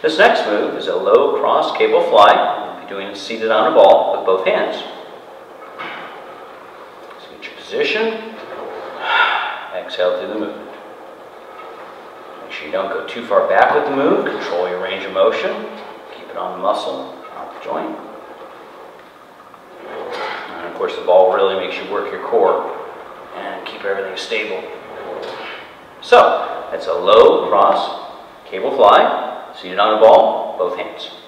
This next move is a low cross cable fly. We'll be doing it seated on a ball with both hands. So get your position. Exhale through the movement. Make sure you don't go too far back with the move. Control your range of motion. Keep it on the muscle, not the joint. And of course the ball really makes you work your core and keep everything stable. So, that's a low cross cable fly, seated on a ball, both hands.